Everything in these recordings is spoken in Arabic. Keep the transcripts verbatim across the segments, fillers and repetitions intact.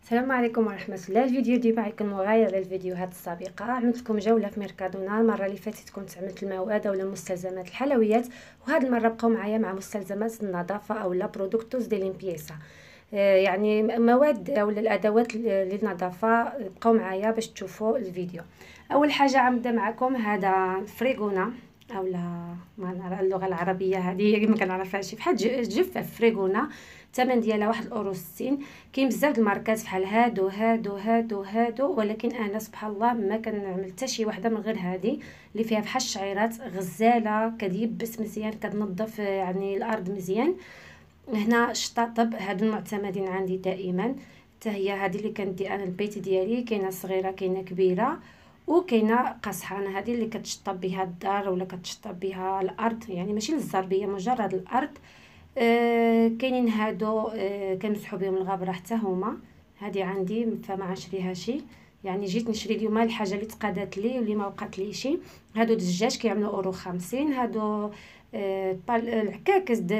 السلام عليكم ورحمه الله. الفيديو ديما غيكون مغاير على الفيديوهات السابقه. عملت لكم جوله في ميركادونا. المره اللي فاتت كنت عملت المواد اولا مستلزمات الحلويات، وهذه المره بقاو معايا مع مستلزمات النظافه اولا برودكتوز دي ليمبيسا، يعني مواد اولا الادوات للنظافه. بقاو معايا باش تشوفوا الفيديو. اول حاجه غنبدا معكم هذا الفريغونا اولا ما نعرف اللغه العربيه هذه ما كنعرفهاش، بحال جفاف فريغونا. الثمن ديالها واحد الاورو وستين. كاين بزاف د الماركات بحال هادو هادو هادو هادو، ولكن انا سبحان الله ما كنعمل حتى شي وحده من غير هذه اللي فيها بحال الشعيرات غزاله، كتيبس مزيان، كتنظف يعني الارض مزيان. هنا الشطاطب هادو المعتمدين عندي دائما، حتى هي هذه اللي كندي انا البيت ديالي، كاينه صغيره كاينه كبيره وكاينه قصحه. انا هذه اللي كتشطب بها الدار ولا كتشطب بها الارض، يعني ماشي للزربيه مجرد الارض. آه كاينين هادو آه كنمسحوا بهم الغبره حتى هما. هذه عندي فما غنشريها شي، يعني جيت نشري اليوم الحاجه اللي تقادات لي واللي ما وقعت لي شي. هادو دجاج كيعملوا اورو خمسين. هادو آه العكاكس د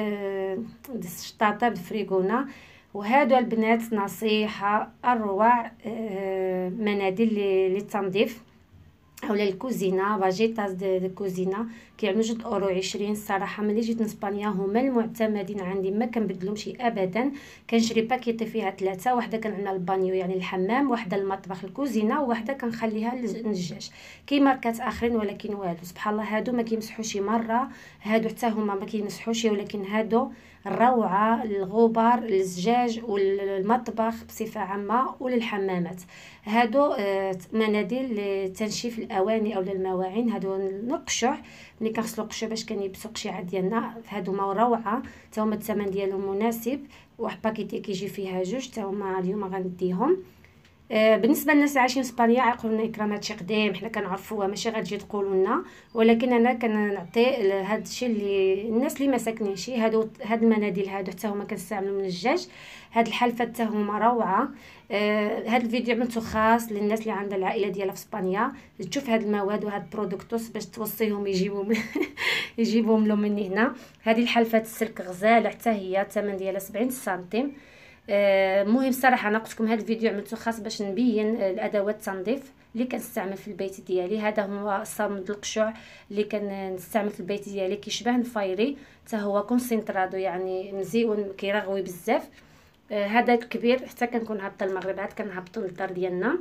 د الشطاطه فريغونا. وهادو البنات نصيحه اروع آه مناديل للتنظيف اولا الكوزينه فاجيتاس دو كوزينه، كيعملوا جوج اورو عشرين. الصراحه ملي جيت من اسبانيا هما المعتمدين عندي، ما كنبدلهمش ابدا. كنشري باكيتي فيها ثلاثه، واحده كنعملها البانيو يعني الحمام، واحده المطبخ الكوزينه، وواحده كنخليها للدجاج. كاين ماركات اخرين ولكن والو سبحان الله. هادو ما كيمسحوش مره، هادو حتى هما ما كيمسحوش، ولكن هادو الروعه للغبار للزجاج والمطبخ بصفه عامه وللحمامات. هادو مناديل لتنشيف الاواني او المواعين. هادو القشع ملي كنغسلو القشع باش كنيبسو القشيعه ديالنا، هادو ما روعه، حتى هما الثمن ديالهم مناسب. واحد باكيتي كيجي فيها جوج، حتى هما اليوم غنديهم. آه بالنسبه للناس اللي عايشين في اسبانيا يقولوا لنا اكرام هادشي قديم، حنا كنعرفوها ماشي غتجي تقولوا لنا، ولكن انا كنعطي هادشي اللي الناس اللي ما ساكنينش. هادو هاد المناديل هادو حتى هما كنستعملوا من الدجاج. هاد الحلفه حتى هما روعه. آه هاد الفيديو عملته خاص للناس اللي عندها العائله ديالها في اسبانيا، تشوف هاد المواد وهاد برودكتوس باش توصيهم يجيبوا يجيبوهم لهم من هنا. هذه الحلفه السلك غزاله حتى هي، الثمن ديالها سبعين سنتيم. المهم صراحه انا قلت لكم هذا الفيديو عملته خاص باش نبين الادوات التنظيف اللي كنستعمل في البيت ديالي. هذا هو الصامد القشع اللي كنستعمل في البيت ديالي، كيشبه الفايري، حتى هو كونسنترادو يعني مزيون كيرغوي بزاف. هذا الكبير حتى كنكون هابطه المغرب عاد كنهبطو للدار ديالنا.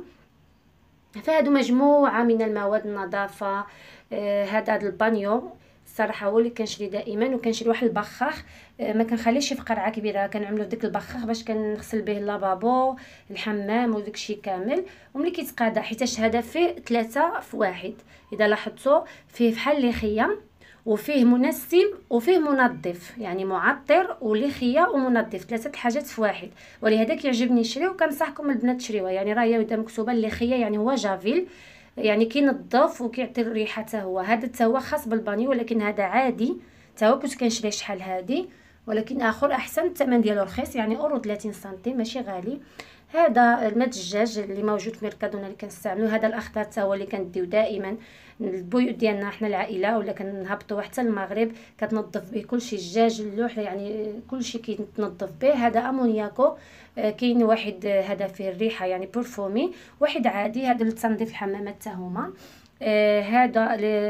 فهادو مجموعه من المواد النظافه. هذا البانيو الصراحه هو اللي كنشري دائما، وكنشري واحد البخاخ. ما كنخليش شي فقرعه كبيره، كنعملو ديك البخاخ باش كنغسل به اللافابو الحمام وداكشي كامل. وملي كيتقادا حيتاش هذا فيه ثلاثه في واحد، اذا لاحظتوا فيه بحال ليخيه وفيه منسم وفيه منظف، يعني معطر وليخيه ومنظف، ثلاثه الحاجات في واحد. ولهذا كيعجبني نشري، وكنصحكم البنات تشريوها. يعني راه هي مكتوبه الليخيه يعني هو جافيل، يعني كينظف وكيعطي الريحه حتى هو. هذا حتى هو خاص بالبانيو، ولكن هذا عادي حتى هو كنت كنشري شحال هذه، ولكن اخر احسن، الثمن ديالو رخيص يعني اورو ثلاثين سنتيم ماشي غالي. هذا الماء الدجاج اللي موجود في ميركادونا اللي كنستعملو. هذا الاخضر حتى هو اللي كنديو دائما البيوت ديالنا حنا العائله، ولا كنهبطوا حتى المغرب كتنظف به كلشي، الدجاج اللوح يعني كلشي كيتنظف به. هذا امونياكو. آه كاين واحد آه هذا فيه الريحه يعني برفومي، واحد عادي هذا لتنظيف الحمامات حتى هما. آه هذا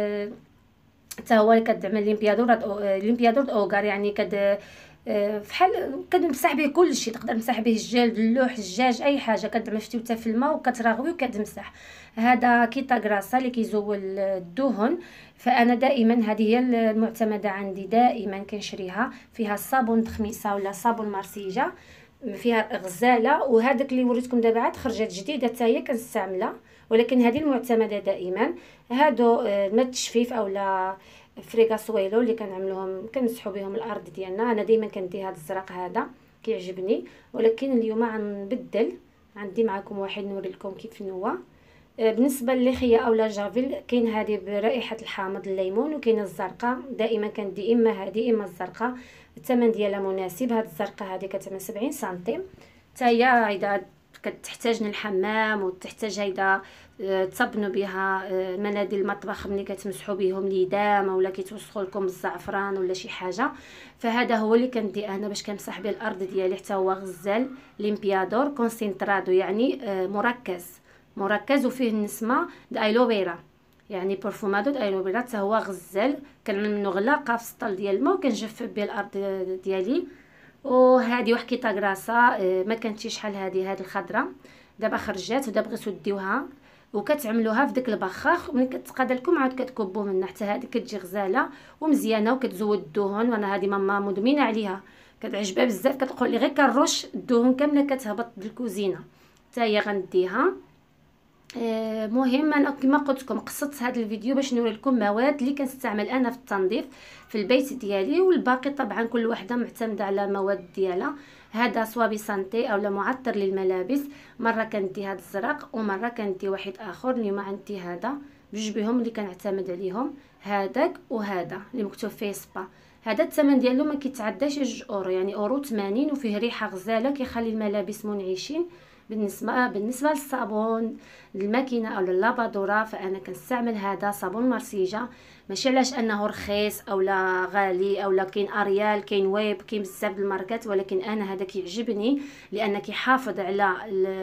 حتى هو اللي كتعمل ليمبيادور ليمبيادور اوغار، يعني كد فحال كتمسح به كلشي، تقدر تمسح به الجلد اللوح الدجاج اي حاجه، كتعمل حتى في الماء وكتراغوي وكتمسح. هذا كيتا غراسا اللي كيزول الدهن. فانا دائما هذه هي المعتمده عندي، دائما كنشريها. فيها الصابون تخميسه ولا صابون مارسيجه، فيها غزاله. وهذاك اللي وريتكم دابا عاد خرجت جديده حتى هي كنستعملها، ولكن هذه المعتمده دائما. هادو الماء التجفيف اولا فريغا سويلو اللي كنعملوهم كنمسحوا بهم الارض ديالنا. انا دائما كندي هذا الزرق هذا كيعجبني، ولكن اليوم غنبدل، عندي معكم واحد نوري لكم كيف هو. بالنسبه للخيه اولا جافيل، كاين هذه برائحه الحامض الليمون، وكاين الزرقاء. دائما كندي اما هذه اما الزرقاء، الثمن ديالها مناسب. هذه الزرقاء هذه كتعمل سبعين سنتيم حتى هي، اذا كتحتاج للحمام وتحتاج هيدا تصبنوا بها مناديل المطبخ ملي كتمسحوا بهم اليدام ولا كيتوسخوا لكم الزعفران ولا شي حاجه. فهذا هو اللي كندي انا باش كنمسح به الارض ديالي، حتى هو غزال ليمبيادور كونسنترادو، يعني مركز مركز وفيه النسمه دايلوفيرا، يعني برفومادو دايلوفيرا، حتى هو غزال. كنعمل منه غلاقه في سطل ديال الماء وكنجفف به الارض ديالي. وهذه واحد كيطا كراسه ما كانتش شحال هذه هذه الخضره، دابا خرجات ودابا بغيتو ديوها وكتعملوها في داك البخاخ. ملي كتقاد لكم عاود كتكبوا منها حتى هذه كتجي غزاله ومزيانه وكتزود الدهون. وانا هذه ماما مدمنه عليها، كتعجبها بزاف، كتقول لي غير كنرش الدهون كامله كتهبط للكوزينه. حتى هي غنديها. آه مهم انا كما قلت لكم قصدت هذا الفيديو باش نوري لكم مواد اللي كنستعمل انا في التنظيف في البيت ديالي، والباقي طبعا كل وحده معتمده على المواد ديالها. هذا صوابي سانتي اولا معطر للملابس، مره كندي هذا الزرق ومره كندي واحد اخر. اليوم عندي هذا بجوج بهم اللي كنعتمد عليهم، هذاك وهذا اللي مكتوب فيه سبا. هذا الثمن ديالو ما كيتعداش جوج اورو، يعني اورو ثمانين، وفيه ريحه غزاله كيخلي الملابس منعشين. بالنسبه بالنسبه للصابون الماكينه او اللابادوره فانا كنستعمل هذا صابون مارسيجا، ماشي علاش انه رخيص او لا غالي او لا كاين اريال كاين ويب كاين بزاف الماركات، ولكن انا هذا كيعجبني لان كيحافظ على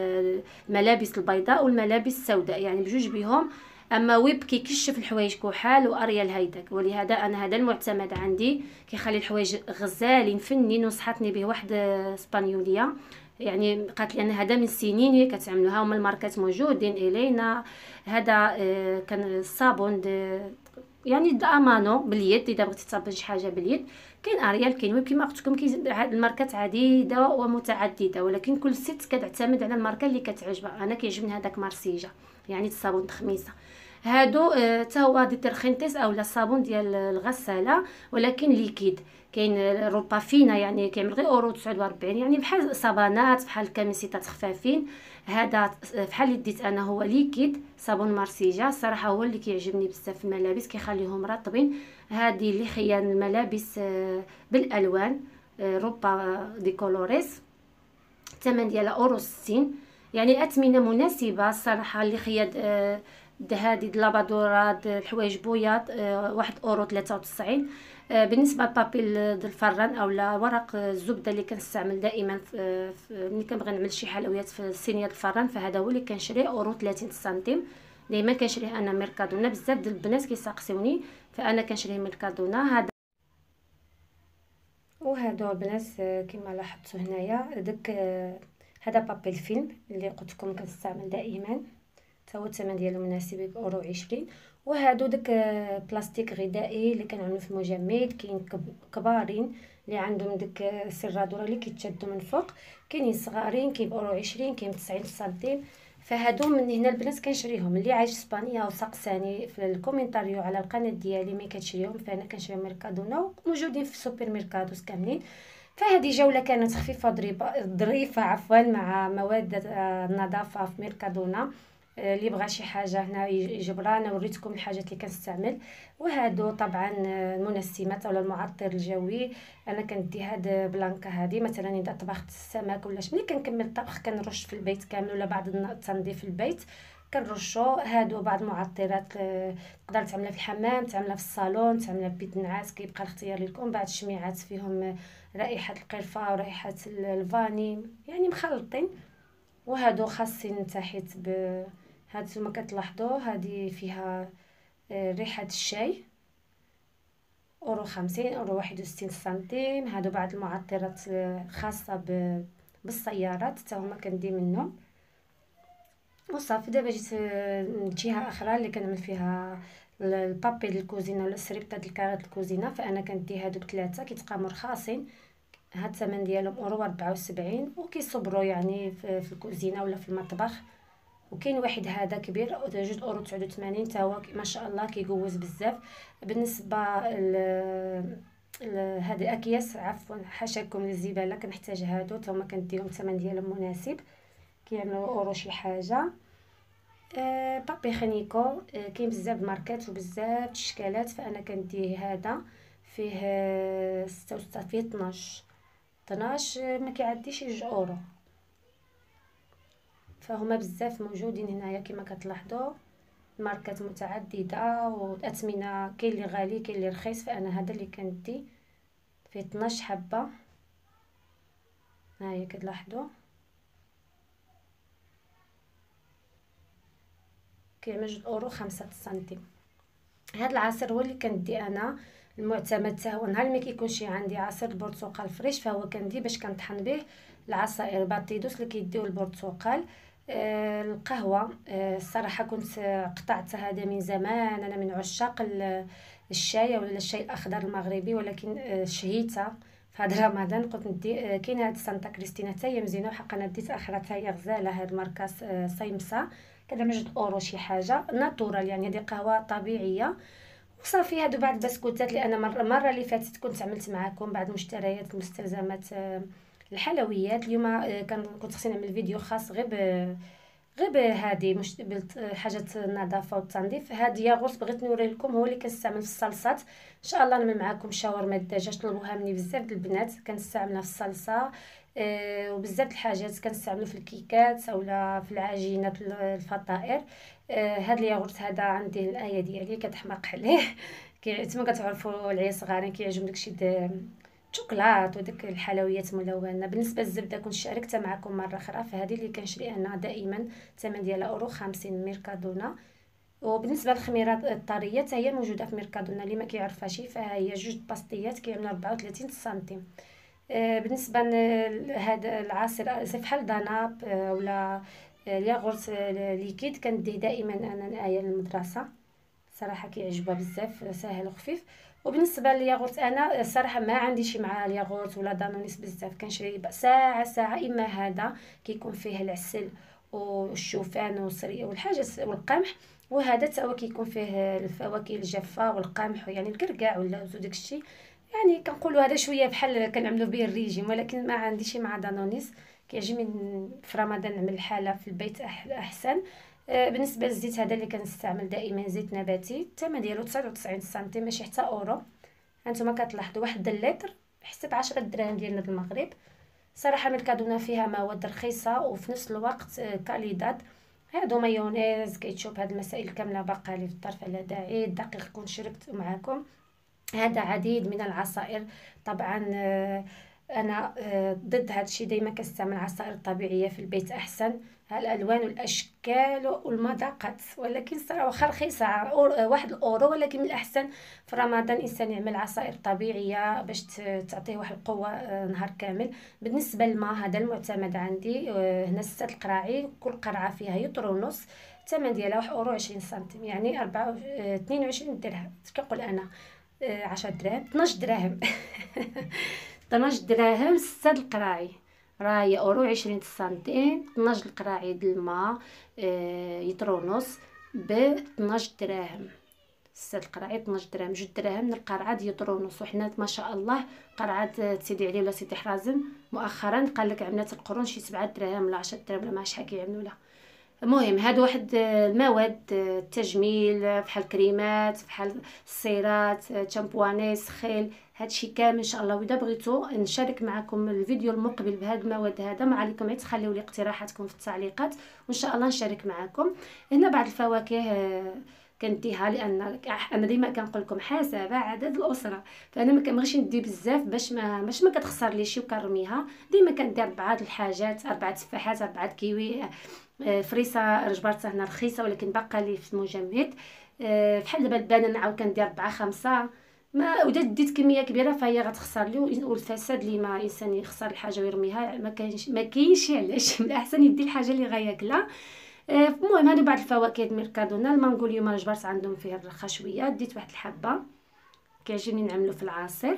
الملابس البيضاء والملابس السوداء، يعني بجوج بهم. اما ويب كيكشف الحوايج كحال واريال هيداك، ولهذا انا هذا المعتمد عندي كيخلي الحوايج غزالين فنين. نصحتني به واحده اسبانيوليه، يعني قالت لي انا هذا من سنين هي كتعملوها هما الماركات موجودين الينا. هذا آه كان الصابون يعني د امانو باليد، اذا بغيتي تصابن شي حاجه باليد. كاين اريال كاين ويب كما قلت لكم، كاين الماركات عديده ومتعدده، ولكن كل ست كتعتمد على الماركه اللي كتعجبها. انا كيعجبني هذاك مارسيجا، يعني الصابون تخميسه. هادو حتى هو ديترخينتيس اولا الصابون ديال الغساله ولكن ليكيد. كاين روبا فينا يعني كيعمل غير اورو تسعة وأربعين، يعني بحال صابانات بحال كميسيطات خفافين. هذا بحال اللي ديت انا هو ليكيد صابون مارسيجا، الصراحه هو اللي كيعجبني بزاف في الملابس كيخليهم رطبين. هذه اللي خيان الملابس بالالوان روبا دي كولوريس، الثمن ديالها اورو ستين، يعني اثمنه مناسبه الصراحه. اللي خياد هذه لابادورات الحوايج بوياض واحد اورو ثلاثة وتسعين. بالنسبه للبابيل د الفران اولا ورق الزبده اللي كنستعمل دائما ملي كنبغي نعمل شي حلويات في صينيه الفران، فهذا هو اللي كنشريه اورو ثلاثين سنتيم. دائما كنشريه انا ميركادونا، بزاف ديال البنات كيساقسيوني فانا كنشريه ميركادونا. هذا وهادو البنات كما لاحظتوا هنايا داك هذا بابيل فيلم اللي قلت لكم كنستعمل دائما، حتى هو الثمن ديالو مناسب باورو عشرين. وهادو داك بلاستيك غذائي اللي كنعملو في المجمد، كاين كبارين اللي عندهم داك سيرادوره اللي كيتشدوا من فوق، كاينين صغارين كاين باورو عشرين كاين تسعين سنتيم. فهادو من هنا البنات كنشريهم. اللي عايش اسبانيا وسقساني في الكومنتاريو على القناه ديالي ملي كتشريهم، فانا كنشريهم ميركادونا وموجودين في السوبر ميركادوس كاملين. فهذه جوله كانت خفيفه ظريفه عفوا مع مواد النظافه في ميركادونا. اللي بغى شي حاجه هنا يجبرها، انا وريتكم الحاجات اللي كنستعمل. وهادو طبعا المنسمات اولا المعطر الجوي، انا كندي هاد بلانكا هذه مثلا اذا طبخت السمك ولا ملي كنكمل الطبخ كنرش في البيت كامل ولا بعد التنظيف البيت كنرشو. هادو بعض المعطرات تقدر تعملها في الحمام، تعملها في الصالون، تعملها في بيت النعاس، كيبقى الاختيار لكم. بعض الشميعات فيهم رائحه القرفه ورائحه الفاني يعني مخلطين. وهادو خاصين تحت ب هاد نتوما كتلاحظوا هذه فيها ريحه الشاي اورو خمسين اورو واحد وستين سنتيم. هادو بعض المعطرات خاصه ب... بالسيارات حتى هما كندي منهم. وصافي دابا جيت جهه اخرى اللي كنعمل فيها البابي الكوزينه ولا السريبطه ديال الكارات الكوزينه، فانا كندي هادوك ثلاثه كيتقاموا رخاصين. هاد الثمن ديالهم اورو أربعة وسبعين وكيصبروا يعني في, في الكوزينه ولا في المطبخ. وكاين واحد هذا كبير جوج اورو تسعة وثمانين حتى هو ما شاء الله كيجوز بزاف. بالنسبه ل هاد الاكياس عفوا حاشاكم للزباله كنحتاج هادو حتى هما كنديهم الثمن ديالهم مناسب كيعملوا اورو شي حاجه. أه بابي خنيكو أه كاين بزاف ماركات وبزاف الاشكالات، فانا كندي هذا فيه ستة وستين فيه اثناش اثناش ما كيعديش جوج اورو. فهما بزاف موجودين هنايا كما كتلاحظوا، ماركات متعدده والاثمنه، كاين اللي غالي كاين اللي رخيص. فانا هذا اللي كندي فيه اثناش حبه، ها هي كتلاحظوا كيعمل جوج اورو خمسة سنتيم. هذا العصير هو اللي كندي انا المعتمد حتى هو نهار ما كيكونش عندي عصير البرتقال فريش، فهو كندي باش كنطحن به العصائر باتيدوس اللي كيديو البرتقال. آه القهوه، آه الصراحه كنت قطعت هذا من زمان، انا من عشاق الشاي ولا الشاي الاخضر المغربي، ولكن آه شهيتها في هذا رمضان قلت ندي. آه كاين هاد سانتا كريستينا حتى هي مزيانه، وحقا انا ديت اخرى حتى هي غزاله، هاد الماركه آه صيمسه كدعمل جوج اورو شي حاجه ناتورال، يعني هذه قهوه طبيعيه. وصافي هادو بعض البسكوتات اللي انا مره المره اللي فاتت كنت عملت معكم بعض مشتريات المستلزمات الحلويات. اليوم كان كنت خصني نعمل فيديو خاص غير ب غير بهذه مش حاجات النظافه والتنظيف. هاد ياغورت بغيت نوري لكم هو اللي كنستعمل في الصلصات. ان شاء الله نعمل معكم شاورما الدجاج، طلبوها مني بزاف د البنات، كنستعملها في الصلصه. أه وبزاف الحاجات كنستعملو في الكيكات اولا في العجينه الفطائر. أه هاد الياغورت هذا عندي الايه ديالي كتحماق عليه كما كتعرفوا العيال صغارين كيعجبهم داكشي الشوكولات وداك الحلويات الملونه. بالنسبه للزبده كنت شاركتها معكم مره اخرى، فهذه اللي كنشري انا دائما الثمن ديالها اورو خمسين من ميركادونا. وبالنسبه للخميرات الطريه حتى هي موجوده في ميركادونا، اللي ما كيعرفهاش فهي جوج باستيات كيعملوا أربعة وثلاثين سنتيم. آه بالنسبه لهذا العصير زي بحال داناب آه ولا الياغورت ليكيد كنديه دائما انا نايا للمدرسه، صراحه كيعجبها بزاف، ساهل وخفيف. وبالنسبه للياغورت انا الصراحه ما عنديش مع الياغورت ولا دانونيس بزاف، كنشري ساعه ساعه، اما هذا كيكون فيه العسل والشوفان والسريه والحاجه والقمح، وهذا حتى هو كيكون فيه الفواكه الجافه والقمح يعني الكركاع واللوز وداك الشيء. يعني كنقولوا هذا شويه بحال كنعملوا به الريجيم، ولكن ما عنديش مع دانونيس، كيعجبني في رمضان نعمل الحاله في البيت احسن. بالنسبه للزيت هذا اللي كنستعمل دائما زيت نباتي، الثمن ديالو تسعة وتسعين سنتيم ماشي حتى اورو. هانتوما كتلاحظوا واحد اللتر حسيت عشرة دراهم ديالنا المغرب. صراحه ميركادونا فيها مواد رخيصه وفي نفس الوقت كاليداد. هادو مايونيز كيتشوب هاد المسائل كامله باقا لي في الطرف على داعي. الدقيق كنت شربت معكم. هذا عديد من العصائر طبعا. انا ضد هذا الشيء، دائما كنستعمل عصائر طبيعيه في البيت احسن. الالوان والاشكال والمذاقات، ولكن صراحه واخا رخيصه واحد الاورو، ولكن من الاحسن في رمضان الانسان يعمل عصائر طبيعيه باش تعطيه واحد القوه نهار كامل. بالنسبه للماء هذا المعتمد عندي هنا ستة القراعي، كل قرعه فيها يطر ونص، الثمن ديالها واحد اورو عشرين سنتيم، يعني أربعة اثنين وعشرين درهم. كنقول انا عشرة دراهم اثناش دراهم اثناش دراهم ستة القراعي راهي اورو عشرين سنتيم. اثناش القراعي د الماء آه يطرو ونص ب اثناش دراهم، ستة القراعي اثناش دراهم، جوج دراهم من القرعه ديال يطرو ونص. وحنا ما شاء الله قرعه سيدي علي ولا سيدي حرازم مؤخرا قال لك عملات القرون شي سبعة دراهم ولا عشرة دراهم ولا ما شحال كيعملوا لها. المهم هادو واحد المواد التجميل بحال كريمات بحال الصيرات شامبوانيس خيل، هادشي كامل ان شاء الله. واذا بغيتو نشارك معكم الفيديو المقبل بهاد المواد هذا، ما عليكم غير تخليو لي اقتراحاتكم في التعليقات وان شاء الله نشارك معكم. هنا بعض الفواكه كنديها لان انا ديما كنقول لكم حسب عدد الاسره، فانا ما كنبغيش ندي بزاف باش ما باش ما كتخسر لي شي وكنرميها. ديما كندير اربعه الحاجات، اربعه تفاحات، اربعه كيوي، فريسه رجبرتها هنا رخيصه ولكن باقا لي في المجمد. بحال دابا البنان عاود كندير اربعه خمسه، ما ودا ديت كميه كبيره فهي غتخسر لي. والفساد اللي ما انسان يخسر الحاجه ويرميها ما كاينش ما كاينش علاش، من الاحسن يدي الحاجه اللي غياكلها. المهم هادو بعض الفواكه د ميركادونا. المانغو اليوم رجبرت عندهم فيه الرخا شويه، ديت واحد الحبه كيعجبني نعملو في العصير.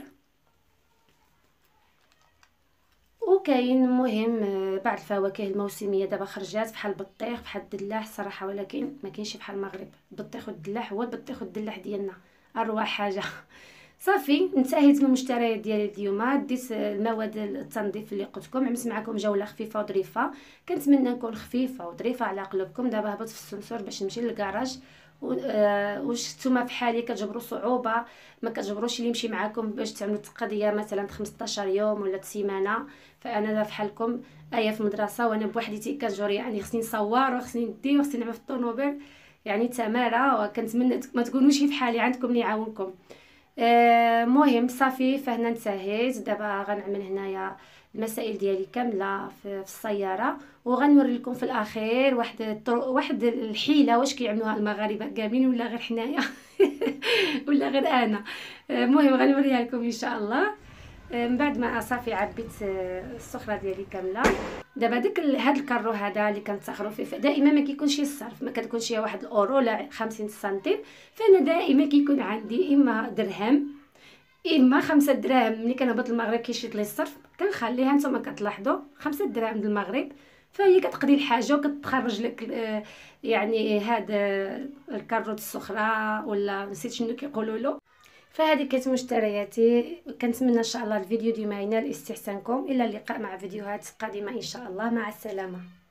وكاين المهم بعض الفواكه الموسميه دابا خرجات بحال البطيخ بحال الدلاح صراحه، ولكن ما كاينش بحال المغرب. البطيخ والدلاح هو البطيخ والدلاح ديالنا اروع حاجه. صافي انتهيت من المشتريات ديالي اليوم. ديت المواد التنظيف اللي قلت لكم، عملت معكم جوله خفيفه وظريفه. كنتمنى نكون خفيفه وظريفه على قلوبكم. دابا هبط في السنسور باش نمشي للكراج واش نتوما بحالي كتجبروا صعوبه ما كتجبروش اللي يمشي معاكم باش تعملوا التقضيه مثلا خمسطاش يوم ولا سيمانه، فانا بحالكم ايه في المدرسه وانا بوحديتي كنجور، يعني خصني نصور وخصني ندي وخصني نعمل في الطوموبيل، يعني تماره. وكنتمنى ما تكونوش بحالي، عندكم اللي يعاونكم. المهم صافي فهنا انتهيت. دابا غنعمل هنايا المسائل ديالي كامله في السياره، وغنوري لكم في الاخير واحد الطرق واحد الحيله واش كيعملوها المغاربه كاملين ولا غير حنايا ولا غير انا. المهم غنوريها لكم ان شاء الله. من بعد ما صافي عبيت السخره ديالي كامله. دابا داك هاد الكارو هذا اللي كنتاخروا فيه دائما ما كيكونش الصرف، ما كتكونش واحد الاورو ولا خمسين سنتيم، فانا دائما كيكون عندي اما درهم اما خمسة دراهم. ملي كنهبط المغرب كيشيط لي الصرف كنخليها، نتوما كتلاحظوا خمسة دراهم د المغرب، فهي كتقضي الحاجه وكتخرج لك يعني هذا الكارو السخره ولا نسيت شنو كيقولوا له. فهذه كانت مشترياتي. كنتمنى ان شاء الله الفيديو ديما ينال استحسانكم. الى اللقاء مع فيديوهات قادمه ان شاء الله. مع السلامه.